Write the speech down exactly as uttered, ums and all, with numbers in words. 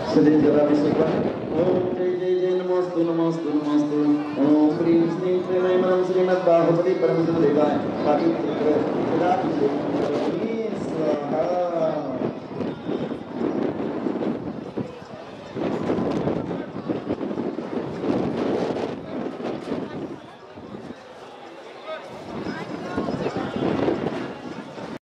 श्री जरा विश्व ओम जय जय जय नमोस्तु नमोस्तु नमोस्तु ओम प्रीम श्री प्रेमयम श्रीमद् बाहुबली परम देवाय पाटी